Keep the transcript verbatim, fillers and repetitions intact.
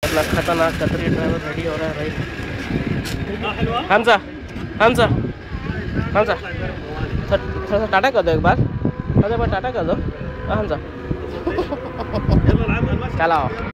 अपना खतरनाक कतरी ड्राइवर रेडी हो रहा है भाई। हमजा हमजा हमजा थोड़ा सा टाटा कर दो एक बार, एक बार टाटा कर दो हमजा। चलाओ।